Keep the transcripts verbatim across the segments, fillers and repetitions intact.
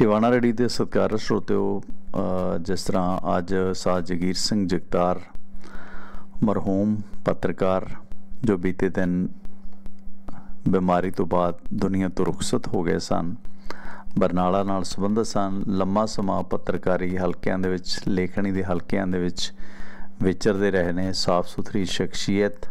Tiwana ready ਦੇ ਸਤਿਕਾਰਤ ਸਰੋਤਿਓ, जिस तरह अज सा जगीर सिंह जगतार मरहूम पत्रकार जो बीते दिन बीमारी तो बाद दुनिया तो रुखसत हो गए सन, बरनाला नाल संबंधित सन। लंबा समा पत्रकारी हल्कियां दे विच लेखनी दे हल्कियां दे विच विचरदे रहे ने। साफ सुथरी शख्सियत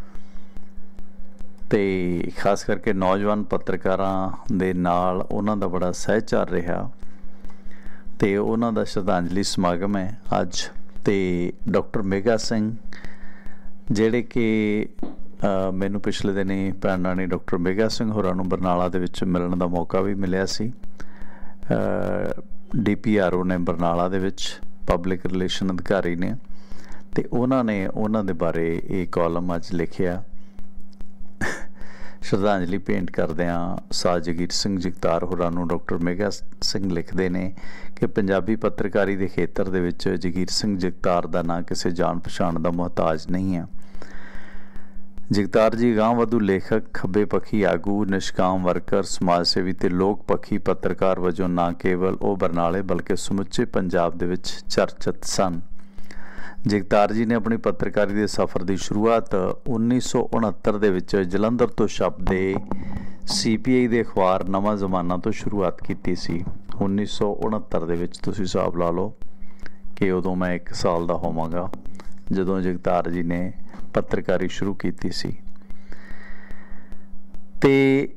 ते खास करके नौजवान पत्रकारां दे नाल उन्हां दा बड़ा सहचार रहा ते उन्हां दा श्रद्धांजलि समागम है अज। ते डॉक्टर मेघा सिंह जिहड़े कि मैनू पिछले दिन ही भैन राणी डॉक्टर मेघा सिंह होरां नूं बरनाला दे विच मिलण दा मौका भी मिलिया सी। डी पी आर ओ ने बरनाला दे विच पब्लिक रिलेशन अधिकारी ने, ते उन्हां ने उन्हां दे बारे ये कॉलम अज लिखिया। श्रद्धांजलि भेंट करदिआं सा जगीर सिंह जगतार होरां नूं डॉक्टर मेघा सिंह लिखदे ने कि पंजाबी पत्रकारी दे खेतर दे विच जगीर सिंह जगतार दा नां किसी जान पछाण दा मुहताज नहीं है। जगतार जी गांह वधू लेखक, खब्बे पखी आगू, निष्काम वर्कर, समाज सेवी ते लोक पखी पत्रकार वजों ना केवल वो बरनाले बल्कि समुचे पंजाब दे विच चर्चित सन। जगतार जी ने अपनी पत्रकारी के सफ़र की शुरुआत उन्नीस सौ उनहत्तर के जलंधर तो छपदे सी पी आई के अखबार नवा जमाना तो शुरुआत की सी। उन्नीस सौ उनहत्तर के हिसाब ला लो कि उदों मैं एक साल का होवांगा जदों जगतार जी ने पत्रकारी शुरू की सी। ते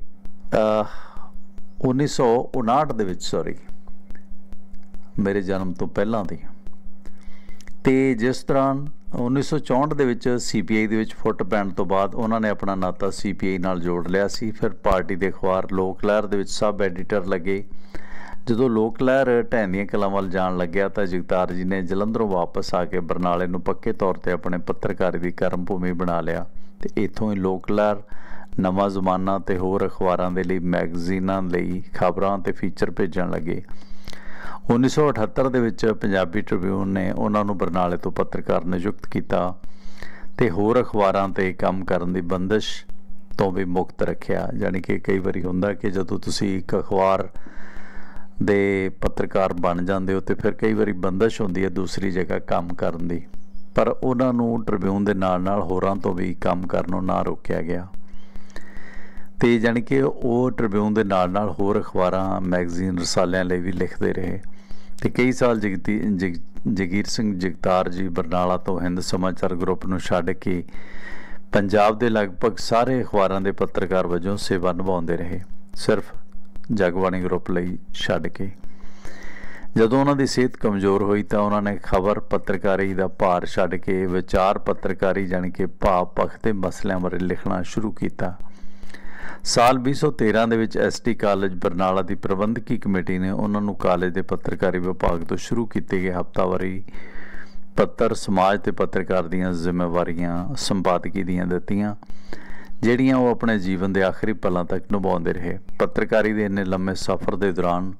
उन्नीस सौ उनाहठ के सॉरी मेरे जन्म तो पहलां दी ते जिस दौरान उन्नीस सौ चौंठ के सी पी आई के फुट पैण तो बाद उन्होंने अपना नाता सी पी आई नाल जोड़ लिया सी। फिर पार्टी के अखबार लोक लहर के सब एडिटर लगे। जदों लोक लहर ढैंदियां कलां वल जाण लग्या तो जगतार जी ने जलंधरों वापस आके बरनाले नूं पक्के तौर पर अपने पत्रकारी की कर्म भूमि बना लिया। तो इत्थों ही लोक लहर, नवा जमाना ते होर अखबारां दे लई मैगजीनां लई खबरां ते फीचर भेजण लगे। उन्नीस सौ अठहत्तर के पंजाबी ट्रिब्यून ने उन्होंने बरनाले तो पत्रकार नियुक्त किया ते होर अखबारां ते काम करन दी बंदिश तो भी मुक्त रखिया। यानी कि कई बारी हुंदा कि जदों तुसीं एक अखबार दे पत्रकार बन जाते हो तो फिर कई बारी बंदिश हुंदी है दूसरी जगह काम करन दी, पर उन्होंने ट्रिब्यून दे नाल नाल होरां तो भी काम करनों ना रोकिया गया। तो जानी कि वो ट्रिब्यून के नाल नाल होर अखबारां मैगजीन रसालियां लई भी लिखते रहे। तो कई साल जगती जग जगीर सिंह जगतार जी बरनाला तो हिंद समाचार ग्रुप नूं छड्ड के पंजाब के लगभग सारे अखबारां दे पत्रकार वजों सेवा निभाउंदे रहे, सिर्फ जगबाणी ग्रुप लई छड्ड के। जदों उन्हां दी सेहत कमज़ोर हुई तो उन्होंने खबर पत्रकारी का भार छड्ड के विचार पत्रकारी जानी कि भाव पक्ष के मसलियां बारे लिखना शुरू किया। साल बीस सौ तेरह के एस टी कॉलेज बरनाला की प्रबंधकी कमेटी ने उन्होंने कॉलेज के पत्रकारी विभाग तो शुरू किए गए हफ्तावारी पत्र समाज ते पत्रकार दीयां जिम्मेवारियां संपादकी दीयां दित्तियां, जिहड़ियां वो अपने जीवन के आखिरी पलों तक निभाउंदे रहे। पत्रकारी के इन्ने लंबे सफ़र के दौरान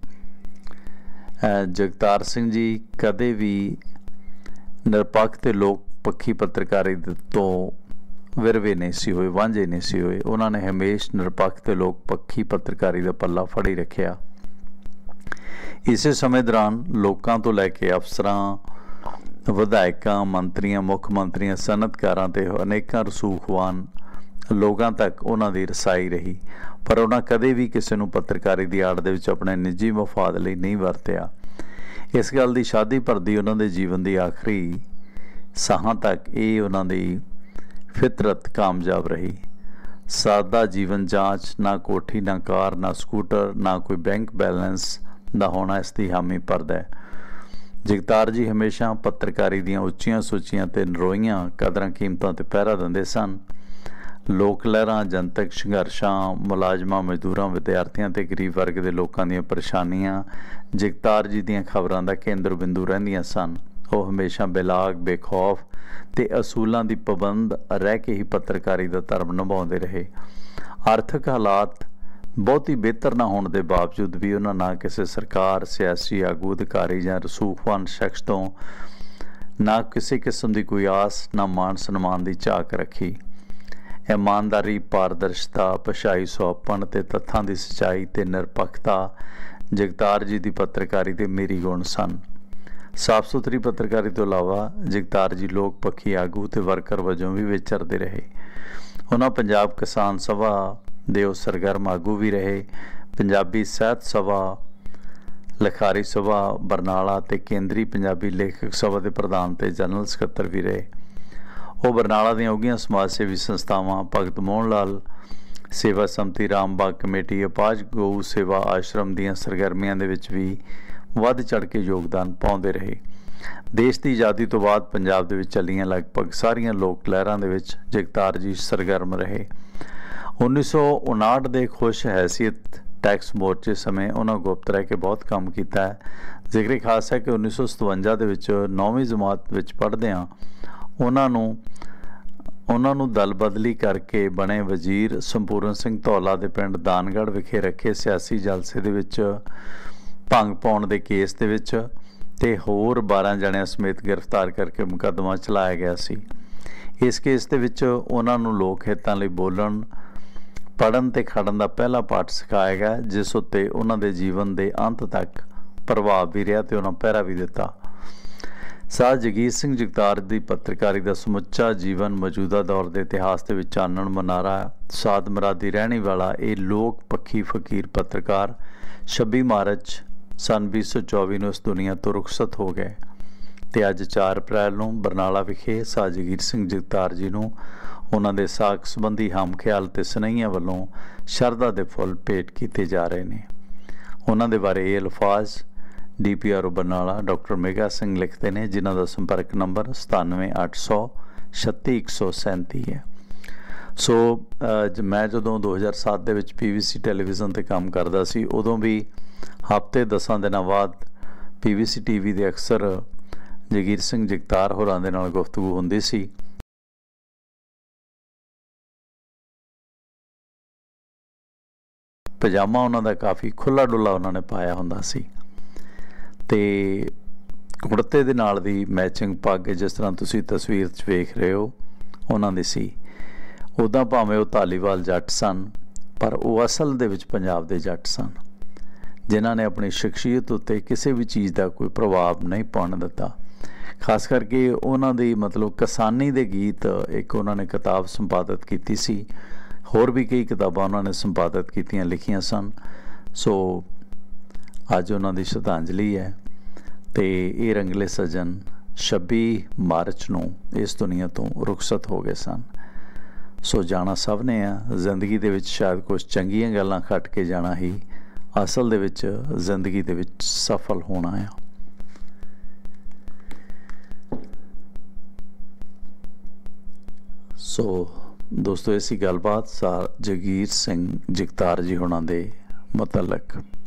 जगतार सिंह जी कदे भी निरपक्ष ते लोक पक्षी पत्रकारी तो विरवे नहीं सी होए, वांझे नहीं सी होए। उन्होंने हमेश निरपक्ष ते लोक पक्षी पत्रकारी का पल्ला फड़ी रखिया। इस समय दौरान लोगों तो लैके अफसरां, विधायकां, मंत्रियां, मुख मंत्रियां, सनअतकारां ते अनेकां रसूखवान लोगों तक उन्होंने रसाई रही, पर उन्होंने कदे भी किसी नूं पत्रकारी की आड़ दे विच अपने निजी मफाद लई नहीं वरतिया। इस गल की शादी भरदी उन्होंने जीवन की आखिरी साहां तक ये उन्होंने फितरत कामयाब रही। सादा जीवन जांच, ना कोठी, ना कार, ना स्कूटर, ना कोई बैंक बैलेंस का होना इसकी हामी भरदा है। जगतार जी हमेशा पत्रकारी दीयां उच्चियां सुचियां ते नरोइयां कदरां कीमतां ते पहरा दिंदे सन। लोक लहरां, जनतक संघर्षां, मुलाजमां, मजदूरां, विद्यार्थियों ते गरीब वर्ग के लोगों दीयां परेशानियां जगतार जी दीयां खबरां दा केंद्र बिंदु रहिंदियां सन। वो हमेशा बेलाग, बेखौफ ते असूलों की पाबंद रह के ही पत्रकारी का धर्म निभाते रहे। आर्थिक हालात बहुत ही बेहतर ना होने के बावजूद भी उन्होंने ना किसी सरकार, सियासी आगू, अधिकारी या रसूखवान शख्स तो ना किसी किस्म की कोई आस, ना मान सन्मान की झाक रखी। ईमानदारी, पारदर्शिता, पछाई सुहापन ते तत्थां की सच्चाई ते निरपक्षता ਜਗਤਾਰ ਜੀ ਦੀ ਪੱਤਰਕਾਰੀ ਦੇ ਮੇਰੀ ਗੁਣ ਸਨ। ਸਾਫ ਸੁਥਰੀ ਪੱਤਰਕਾਰੀ ਤੋਂ ਇਲਾਵਾ ਜਗਤਾਰ ਜੀ ਲੋਕ ਪੱਖੀ ਆਗੂ ਤੇ ਵਰਕਰ ਵਜੋਂ ਵੀ ਵਿਚਰਦੇ ਰਹੇ। ਉਹਨਾਂ ਪੰਜਾਬ ਕਿਸਾਨ ਸਭਾ ਦੇ ਉਹ ਸਰਗਰਮ ਆਗੂ ਵੀ ਰਹੇ। ਪੰਜਾਬੀ ਸਾਹਿਤ ਸਭਾ, ਲਿਖਾਰੀ ਸਭਾ ਬਰਨਾਲਾ ਤੇ ਕੇਂਦਰੀ ਪੰਜਾਬੀ ਲੇਖਕ ਸਭਾ ਦੇ ਪ੍ਰਧਾਨ ਤੇ ਜਨਰਲ ਸਕੱਤਰ ਵੀ ਰਹੇ। ਉਹ ਬਰਨਾਲਾ ਦੀਆਂ ਉੱਘੀਆਂ ਸਮਾਜ ਸੇਵੀ ਸੰਸਥਾਵਾਂ ਭਗਤ ਮੋਹਨ ਲਾਲ ਸੇਵਾ ਸਮਤੀ, ਰਾਮਬਾਗ ਕਮੇਟੀ, ਅਪਾਜ ਗਊ ਸੇਵਾ ਆਸ਼ਰਮ ਦੀਆਂ ਸਰਗਰਮੀਆਂ ਦੇ ਵਿੱਚ ਵੀ ਵੱਧ ਚੜ੍ਹ ਕੇ ਯੋਗਦਾਨ ਪਾਉਂਦੇ ਰਹੇ। ਦੇਸ਼ ਦੀ ਆਜ਼ਾਦੀ ਤੋਂ ਬਾਅਦ ਪੰਜਾਬ ਦੇ ਵਿੱਚ ਚੱਲੀਆਂ ਲਗਭਗ ਸਾਰੀਆਂ ਲੋਕ ਲਹਿਰਾਂ ਦੇ ਵਿੱਚ ਜਗਤਾਰ ਜੀ ਸਰਗਰਮ ਰਹੇ। ਉੱਨੀ ਸੌ ਉਣਾਹਠ ਦੇ ਖੁਸ਼ ਹੈਸੀਅਤ ਟੈਕਸ ਮੋਰਚੇ ਸਮੇਂ ਉਹਨਾਂ ਗੁਪਤ ਰਹਿ ਕੇ ਬਹੁਤ ਕੰਮ ਕੀਤਾ ਹੈ। ਜ਼ਿਕਰ ਖਾਸ ਹੈ ਕਿ ਉੱਨੀ ਸੌ ਸਤਵੰਜਾ ਦੇ ਵਿੱਚ ਨੌਵੀਂ ਜਮਾਤ ਵਿੱਚ ਪੜ੍ਹਦਿਆਂ ਉਹਨਾਂ ਨੂੰ ਉਹਨਾਂ ਨੂੰ ਦਲ ਬਦਲੀ ਕਰਕੇ ਬਣੇ ਵਜ਼ੀਰ ਸੰਪੂਰਨ ਸਿੰਘ ਧੌਲਾ ਦੇ ਪਿੰਡ ਦਾਨਗੜ੍ਹ ਵਿਖੇ ਰੱਖੇ ਸਿਆਸੀ ਜਲਸੇ ਦੇ ਵਿੱਚ ਭੰਗ ਪਾਉਣ ਦੇ ਕੇਸ ਦੇ ਵਿੱਚ ਤੇ ਹੋਰ ਬਾਰਾਂ ਜਣਿਆਂ ਸਮੇਤ ਗ੍ਰਿਫਤਾਰ ਕਰਕੇ ਮੁਕੱਦਮਾ ਚਲਾਇਆ ਗਿਆ ਸੀ। ਇਸ ਕੇਸ ਦੇ ਵਿੱਚ ਉਹਨਾਂ ਨੂੰ ਲੋਕ ਹਿੱਤਾਂ ਲਈ ਬੋਲਣ, ਪੜ੍ਹਨ ਤੇ ਖੜਨ ਦਾ ਪਹਿਲਾ ਪਾਠ ਸਿਖਾਇਆ ਗਿਆ, ਜਿਸ ਉੱਤੇ ਉਹਨਾਂ ਦੇ ਜੀਵਨ ਦੇ ਅੰਤ ਤੱਕ ਪ੍ਰਭਾਵ ਵੀ ਰਿਹਾ ਤੇ ਉਹਨਾਂ ਪਹਿਰਾ ਵੀ ਦਿੱਤਾ। ਸਾਧ ਜਗੀਰ ਸਿੰਘ ਜਗਤਾਰ ਦੀ ਪੱਤਰਕਾਰੀ ਦਾ ਸਮੁੱਚਾ ਜੀਵਨ ਮੌਜੂਦਾ ਦੌਰ ਦੇ ਇਤਿਹਾਸ ਦੇ ਵਿੱਚ ਚਾਨਣ ਮੁਨਾਰਾ ਹੈ। ਸਾਧ ਮੁਰਾਦੀ ਰਹਿਣੀ ਵਾਲਾ ਇਹ ਲੋਕ ਪੱਖੀ ਫਕੀਰ ਪੱਤਰਕਾਰ ਛੱਬੀ ਮਾਰਚ ਸੰਨ ਵੀਹ ਸੌ ਚੌਵੀ ਨੂੰ ਇਸ ਦੁਨੀਆ ਤੋਂ ਰੁਖਸਤ ਹੋ ਗਏ ਤੇ ਅੱਜ ਚਾਰ ਅਪ੍ਰੈਲ ਨੂੰ ਬਰਨਾਲਾ ਵਿਖੇ ਸਾਧ ਜਗੀਰ ਸਿੰਘ ਜਗਤਾਰ ਜੀ ਨੂੰ ਉਹਨਾਂ ਦੇ ਸਾਕ ਸੰਬੰਧੀ ਹਮ ਖਿਆਲ ਤੇ ਸੁਨੇਹੀਆਂ ਵੱਲੋਂ ਸ਼ਰਧਾ ਦੇ ਫੁੱਲ ਭੇਟ ਕੀਤੇ ਜਾ ਰਹੇ ਨੇ। ਉਹਨਾਂ ਦੇ ਬਾਰੇ ਇਹ ਅਲਫਾਜ਼ D P R O Barnala doctor Megha Singh ਲਿਖਦੇ ਨੇ, ਜਿਨ੍ਹਾਂ ਦਾ ਸੰਪਰਕ ਨੰਬਰ ਸਤਾਨਵੇਂ ਅੱਠ ਸੌ ਛੱਤੀ ਇੱਕ ਸੌ ਸੈਂਤੀ ਹੈ। ਸੋ ਮੈਂ ਜਦੋਂ ਦੋ ਹਜ਼ਾਰ ਸੱਤ ਦੇ ਵਿੱਚ ਪੀ ਵੀ ਸੀ ਟੈਲੀਵਿਜ਼ਨ 'ਤੇ ਕੰਮ ਕਰਦਾ ਸੀ, ਉਦੋਂ ਵੀ ਹਫ਼ਤੇ ਦਸਾਂ ਦਿਨਾਂ ਬਾਅਦ ਪੀ ਵੀ ਸੀ ਟੀ ਵੀ ਦੇ ਅਕਸਰ ਜਗੀਰ ਸਿੰਘ ਜਗਤਾਰ ਹੋਰਾਂ ਦੇ ਨਾਲ ਗੁਫ਼ਤਗੂ ਹੁੰਦੀ ਸੀ। ਪਜਾਮਾ ਉਹਨਾਂ ਦਾ ਕਾਫੀ ਖੁੱਲ੍ਹਾ ਡੁੱਲਾ ਉਹਨਾਂ ਨੇ ਪਾਇਆ ਹੁੰਦਾ ਸੀ ਤੇ ਕੁੜਤੇ ਦੇ ਨਾਲ ਦੀ ਮੈਚਿੰਗ ਪੱਗ ਜਿਸ ਤਰ੍ਹਾਂ ਤੁਸੀਂ ਤਸਵੀਰ 'ਚ ਵੇਖ ਰਹੇ ਹੋ ਉਹਨਾਂ ਦੀ ਸੀ। ਉੱਦਾਂ ਭਾਵੇਂ ਉਹ ਧਾਲੀਵਾਲ ਜੱਟ ਸਨ, ਪਰ ਉਹ ਅਸਲ ਦੇ ਵਿੱਚ ਪੰਜਾਬ ਦੇ ਜੱਟ ਸਨ, ਜਿਨ੍ਹਾਂ ਨੇ ਆਪਣੀ ਸ਼ਖਸੀਅਤ ਉੱਤੇ ਕਿਸੇ ਵੀ ਚੀਜ਼ ਦਾ ਕੋਈ ਪ੍ਰਭਾਵ ਨਹੀਂ ਪਾਉਣ ਦਿੱਤਾ। ਖਾਸ ਕਰਕੇ ਉਹਨਾਂ ਦੀ ਮਤਲਬ ਕਿਸਾਨੀ ਦੇ ਗੀਤ ਇੱਕ ਉਹਨਾਂ ਨੇ ਕਿਤਾਬ ਸੰਪਾਦਿਤ ਕੀਤੀ ਸੀ। ਹੋਰ ਵੀ ਕਈ ਕਿਤਾਬਾਂ ਉਹਨਾਂ ਨੇ ਸੰਪਾਦਿਤ ਕੀਤੀਆਂ, ਲਿਖੀਆਂ ਸਨ। ਸੋ ਅੱਜ ਉਹਨਾਂ ਦੀ ਸ਼ਰਧਾਂਜਲੀ ਹੈ ਤੇ ਇਹ ਰੰਗਲੇ ਸੱਜਣ ਛੱਬੀ ਮਾਰਚ ਨੂੰ ਇਸ ਦੁਨੀਆ ਤੋਂ ਰੁਖਸਤ ਹੋ ਗਏ ਸਨ। ਸੋ ਜਾਣਾ ਸਭ ਨੇ ਆ ਜ਼ਿੰਦਗੀ ਦੇ ਵਿੱਚ, ਸ਼ਾਇਦ ਕੁਝ ਚੰਗੀਆਂ ਗੱਲਾਂ ਖੱਟ ਕੇ ਜਾਣਾ ਹੀ ਅਸਲ ਦੇ ਵਿੱਚ ਜ਼ਿੰਦਗੀ ਦੇ ਵਿੱਚ ਸਫਲ ਹੋਣਾ ਆ। ਸੋ ਦੋਸਤੋ, ਐਸੀ ਗੱਲਬਾਤ ਸਾਧ ਜਗੀਰ ਸਿੰਘ ਜਗਤਾਰ ਜੀ ਹੋਣਾ ਦੇ ਮੁਤਲਕ।